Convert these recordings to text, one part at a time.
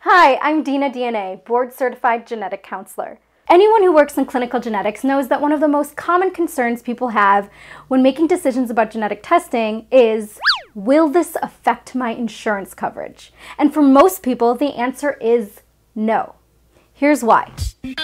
Hi, I'm Dina DNA, board-certified genetic counselor. Anyone who works in clinical genetics knows that one of the most common concerns people have when making decisions about genetic testing is, will this affect my insurance coverage? And for most people, the answer is no. Here's why.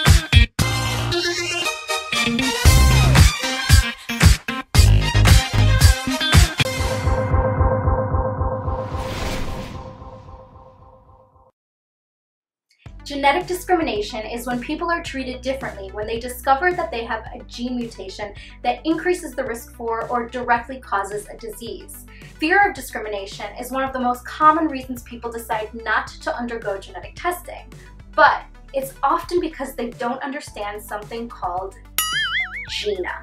Genetic discrimination is when people are treated differently when they discover that they have a gene mutation that increases the risk for or directly causes a disease. Fear of discrimination is one of the most common reasons people decide not to undergo genetic testing, but it's often because they don't understand something called GINA.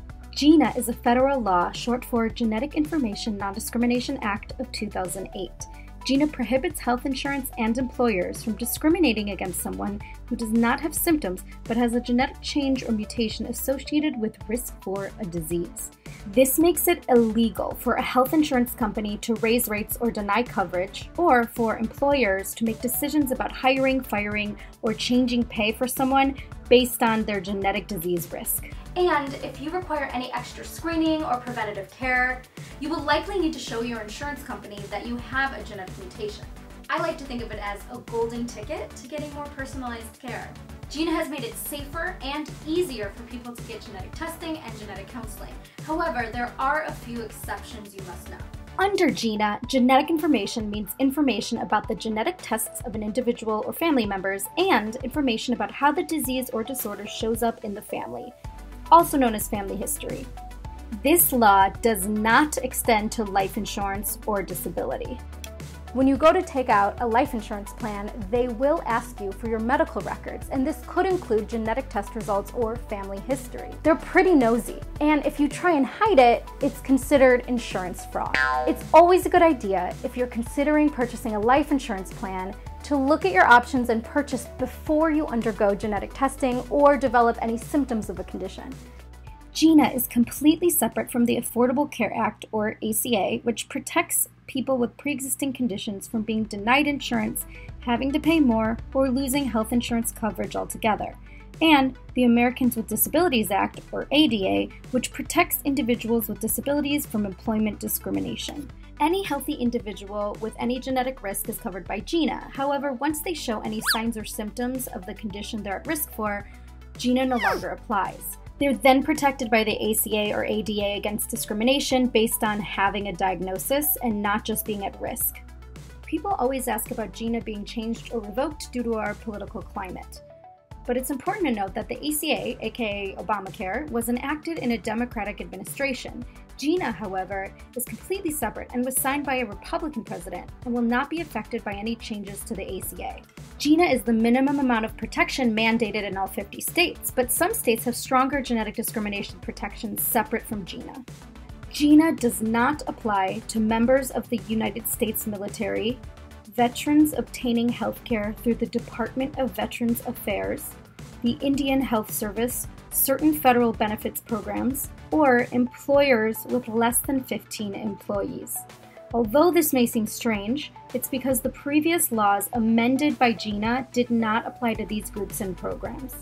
GINA is a federal law short for Genetic Information Non-Discrimination Act of 2008. GINA prohibits health insurance and employers from discriminating against someone who does not have symptoms but has a genetic change or mutation associated with risk for a disease. This makes it illegal for a health insurance company to raise rates or deny coverage, or for employers to make decisions about hiring, firing, or changing pay for someone based on their genetic disease risk. And if you require any extra screening or preventative care, you will likely need to show your insurance company that you have a genetic mutation. I like to think of it as a golden ticket to getting more personalized care. GINA has made it safer and easier for people to get genetic testing and genetic counseling. However, there are a few exceptions you must know. Under GINA, genetic information means information about the genetic tests of an individual or family members and information about how the disease or disorder shows up in the family, also known as family history. This law does not extend to life insurance or disability. When you go to take out a life insurance plan, they will ask you for your medical records, and this could include genetic test results or family history. They're pretty nosy, and if you try and hide it, it's considered insurance fraud. It's always a good idea, if you're considering purchasing a life insurance plan, to look at your options and purchase before you undergo genetic testing or develop any symptoms of a condition. GINA is completely separate from the Affordable Care Act, or ACA, which protects people with pre-existing conditions from being denied insurance, having to pay more, or losing health insurance coverage altogether, and the Americans with Disabilities Act, or ADA, which protects individuals with disabilities from employment discrimination. Any healthy individual with any genetic risk is covered by GINA. However, once they show any signs or symptoms of the condition they're at risk for, GINA no longer applies. They're then protected by the ACA or ADA against discrimination based on having a diagnosis and not just being at risk. People always ask about GINA being changed or revoked due to our political climate. But it's important to note that the ACA, aka Obamacare, was enacted in a Democratic administration. GINA, however, is completely separate and was signed by a Republican president and will not be affected by any changes to the ACA. GINA is the minimum amount of protection mandated in all 50 states, but some states have stronger genetic discrimination protections separate from GINA. GINA does not apply to members of the United States military, veterans obtaining health care through the Department of Veterans Affairs, the Indian Health Service, certain federal benefits programs, or employers with less than 15 employees. Although this may seem strange, it's because the previous laws amended by GINA did not apply to these groups and programs.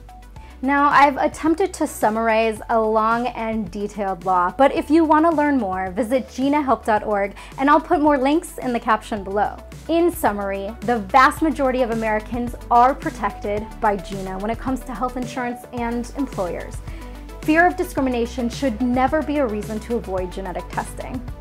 Now, I've attempted to summarize a long and detailed law, but if you want to learn more, visit ginahelp.org, and I'll put more links in the caption below. In summary, the vast majority of Americans are protected by GINA when it comes to health insurance and employers. Fear of discrimination should never be a reason to avoid genetic testing.